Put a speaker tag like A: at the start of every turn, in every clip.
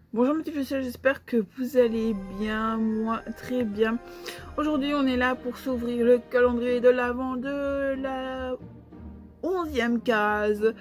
A: Bonjour mes petits fichiers, j'espère que vous allez bien, moi très bien. Aujourd'hui on est là pour s'ouvrir le calendrier de l'avant de la 11e case.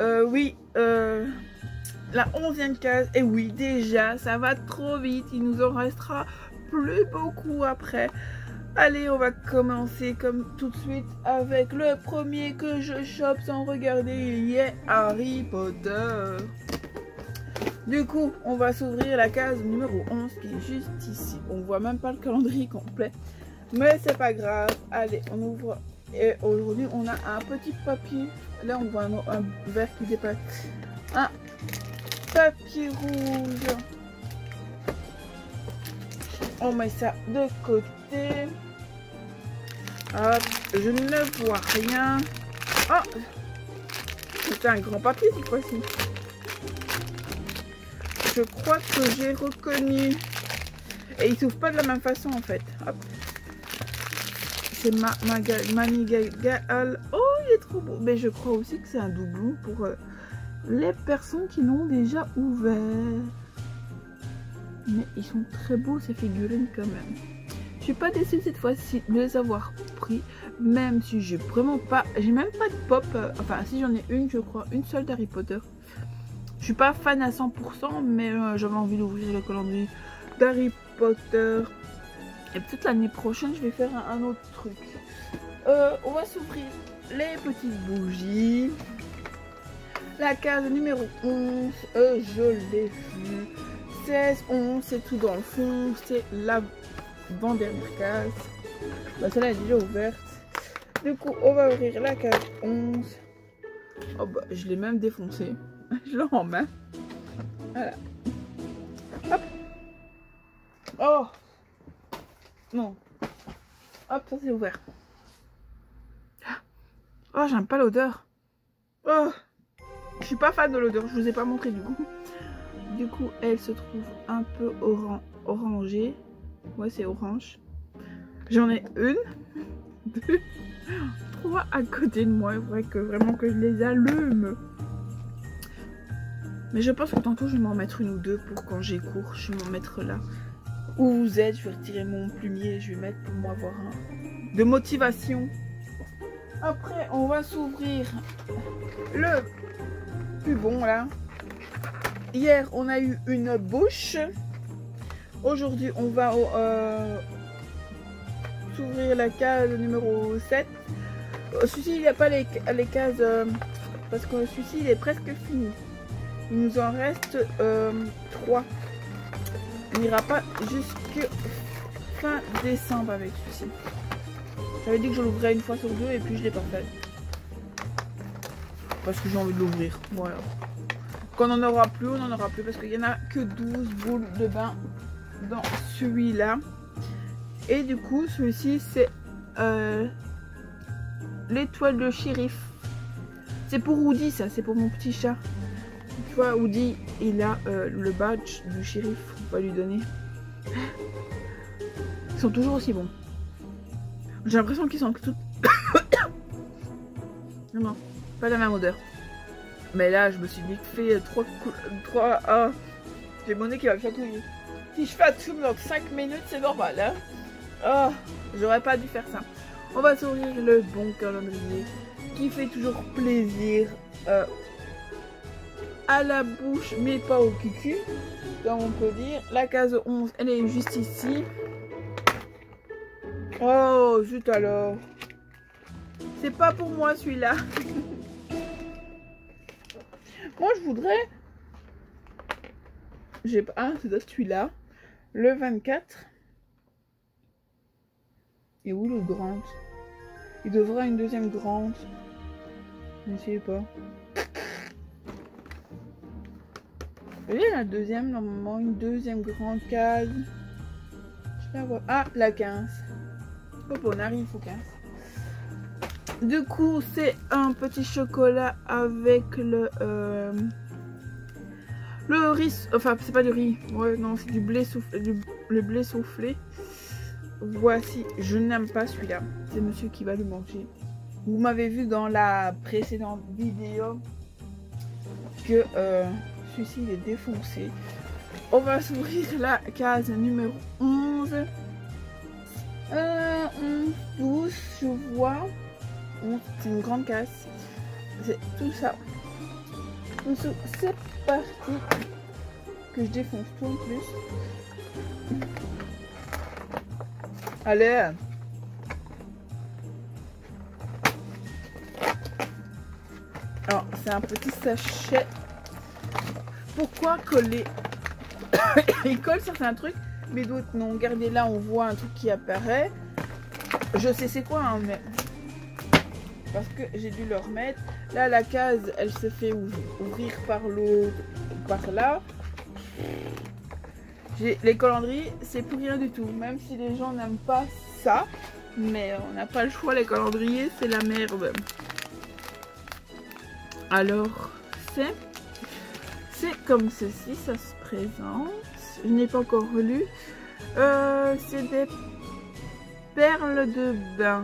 A: La 11e case, et oui déjà ça va trop vite, il nous en restera plus beaucoup après. Allez, on va commencer comme tout de suite avec le premier que je chope sans regarder, yeah, Harry Potter. Du coup, on va s'ouvrir la case numéro 11 qui est juste ici. On voit même pas le calendrier complet. Mais c'est pas grave. Allez, on ouvre. Et aujourd'hui, on a un petit papier. Là, on voit un vert qui dépasse. Un papier rouge. On met ça de côté. Hop, je ne vois rien. Oh, c'est un grand papier cette fois-ci. Je crois que j'ai reconnu. Et il s'ouvre pas de la même façon en fait. Hop. C'est Manigal. Oh, il est trop beau. Mais je crois aussi que c'est un doublon pour les personnes qui l'ont déjà ouvert. Mais ils sont très beaux ces figurines quand même. Je suis pas déçue cette fois-ci de les avoir pris. Même si j'ai vraiment pas. J'ai même pas de pop. Enfin, si j'en ai une, je crois. Une seule d'Harry Potter. Je suis pas fan à 100%, mais j'avais envie d'ouvrir le calendrier d'Harry Potter. Et peut-être l'année prochaine, je vais faire un autre truc. On va s'ouvrir les petites bougies. La case numéro 11, je l'ai vue. 16, 11, c'est tout dans le fond. C'est l'avant-dernière case. Bah, celle-là est déjà ouverte. Du coup, on va ouvrir la case 11. Oh bah, je l'ai même défoncé. Je l'ai en main. Voilà. Hop. Oh. Non. Hop, ça c'est ouvert. Oh, j'aime pas l'odeur. Oh. Je suis pas fan de l'odeur. Je vous ai pas montré du coup. Du coup, elle se trouve un peu orangée. Ouais, c'est orange. J'en ai une, deux, trois à côté de moi. Il faudrait que vraiment que je les allume. Mais je pense que tantôt je vais m'en mettre une ou deux pour quand j'ai cours. Je vais m'en mettre là. Où vous êtes, je vais retirer mon plumier et je vais mettre pour moi avoir un de motivation. Après, on va s'ouvrir le plus bon là. Hier, on a eu une bouche. Aujourd'hui, on va s'ouvrir la case numéro 7. Celui-ci, il n'y a pas les cases parce que celui-ci, il est presque fini. Il nous en reste 3. On n'ira pas jusqu'à fin décembre avec celui-ci. J'avais dit que je l'ouvrais une fois sur deux et puis je l'ai pas fait. Parce que j'ai envie de l'ouvrir. Voilà. Quand on n'en aura plus, on n'en aura plus. Parce qu'il n'y en a que 12 boules de bain dans celui-là. Et du coup, celui-ci, c'est l'étoile de shérif. C'est pour Woody, ça. C'est pour mon petit chat. Tu vois, Woody, il a le badge du shérif. On va lui donner. Ils sont toujours aussi bons. J'ai l'impression qu'ils sont tous... Non, pas la même odeur. Mais là, je me suis vite fait 3 ah, j'ai mon nez qui va me chatouiller. Si je fais un zoom dans 5 minutes, c'est normal. Hein, oh, j'aurais pas dû faire ça. On va s'ouvrir le bon calendrier qui fait toujours plaisir à la bouche, mais pas au cucu, comme on peut dire. La case 11, elle est juste ici. Oh, zut alors. C'est pas pour moi celui-là. Moi, je voudrais... J'ai pas... Ah, c'est celui-là. Le 24. Et où le grand? Il devrait avoir une deuxième grande. Je ne sais pas. Vous voyez la deuxième, normalement, une deuxième grande case. Je la vois. Ah, la 15. Hop, on arrive au 15. Du coup, c'est un petit chocolat avec le riz. Enfin, c'est pas du riz. Ouais, non, c'est du blé soufflé. Le blé soufflé. Voici. Je n'aime pas celui-là. C'est monsieur qui va le manger. Vous m'avez vu dans la précédente vidéo que celui-ci il est défoncé. On va s'ouvrir la case numéro 11. 11, 12, je vois. C'est une grande case. C'est tout ça. C'est parti. Que je défonce tout en plus. Allez. Alors, c'est un petit sachet. Pourquoi coller? Il colle certains trucs, mais d'autres non. Regardez là, on voit un truc qui apparaît. Je sais c'est quoi, hein, mais parce que j'ai dû le remettre. Là, la case, elle se fait ouvrir par l'autre, par là. Les calendriers, c'est pour rien du tout. Même si les gens n'aiment pas ça, mais on n'a pas le choix. Les calendriers, c'est la merde. Alors, c'est comme ceci, ça se présente. Je n'ai pas encore lu. C'est des perles de bain.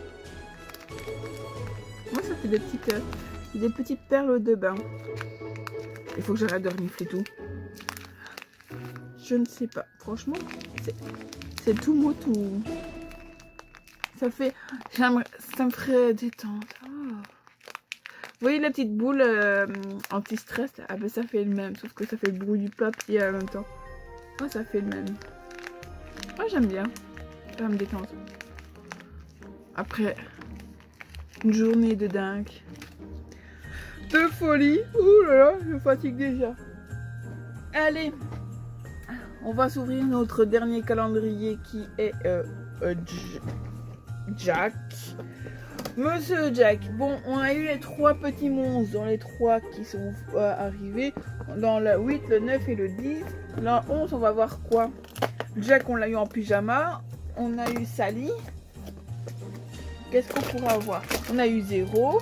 A: Moi, ça fait des petites perles de bain. Il faut que j'arrête de renifler tout. Je ne sais pas. Franchement, c'est tout mot tout. Ça fait... ça me ferait détente. Oh. Vous voyez la petite boule anti-stress? Ah ben ça fait le même, sauf que ça fait le bruit du papier en même temps. Oh, ça fait le même. Moi j'aime bien. Ça va me détendre. Après une journée de dingue. De folie. Ouh là là, je fatigue déjà. Allez. On va s'ouvrir notre dernier calendrier qui est Jack. Monsieur Jack. Bon, on a eu les 3 petits monstres dans les 3 qui sont arrivés. Dans le 8, le 9 et le 10. Dans le 11, on va voir quoi? Jack, on l'a eu en pyjama. On a eu Sally. Qu'est-ce qu'on pourra avoir? On a eu 0.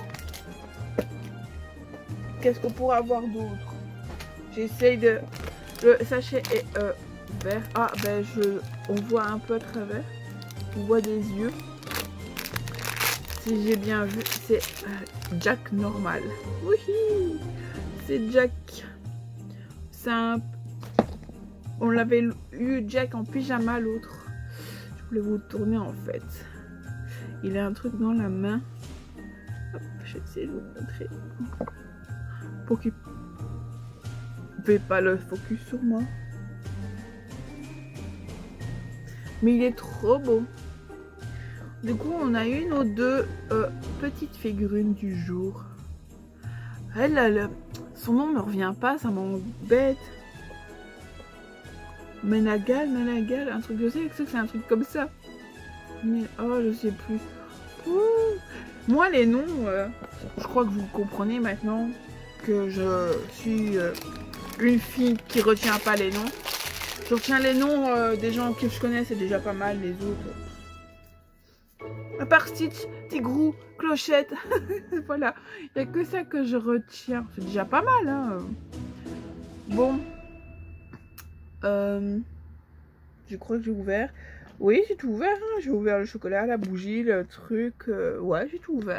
A: Qu'est-ce qu'on pourra avoir d'autre? J'essaye de... Le sachet est vert. Ah, ben on voit un peu à travers. On voit des yeux. Si j'ai bien vu, c'est Jack normal. Oui, c'est Jack. On l'avait eu Jack en pyjama l'autre. Je voulais vous tourner en fait. Il a un truc dans la main. Hop, je vais essayer de vous montrer. Pour qu'il ne fait pas le focus sur moi. Mais il est trop beau. Du coup, on a eu nos 2 petites figurines du jour. Son nom me revient pas, ça m'embête. Menagal, un truc, je sais que c'est un truc comme ça. Mais, oh, je sais plus. Ouh. Moi, les noms, je crois que vous comprenez maintenant que je suis une fille qui retient pas les noms. Je retiens les noms des gens que je connais, c'est déjà pas mal, les autres. À part Stitch, Tigrou, Clochette, voilà, il n'y a que ça que je retiens. C'est déjà pas mal, hein. Bon, je crois que j'ai ouvert. Oui, j'ai tout ouvert, hein. J'ai ouvert le chocolat, la bougie, le truc. Ouais, j'ai tout ouvert.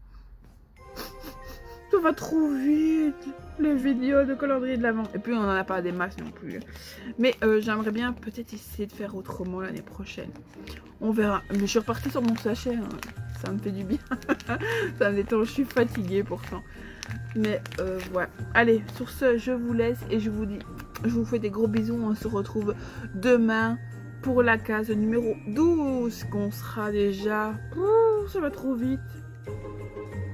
A: Ça va trop vite, les vidéos de calendrier de l'Avent. Et puis on n'en a pas des masses non plus. Mais j'aimerais bien peut-être essayer de faire autrement l'année prochaine. On verra. Mais je suis repartie sur mon sachet. Hein. Ça me fait du bien. Ça me détend. Je suis fatiguée pourtant. Mais ouais. Allez, sur ce, je vous laisse et je vous fais des gros bisous. On se retrouve demain pour la case numéro 12. Qu'on sera déjà... Oh, ça va trop vite.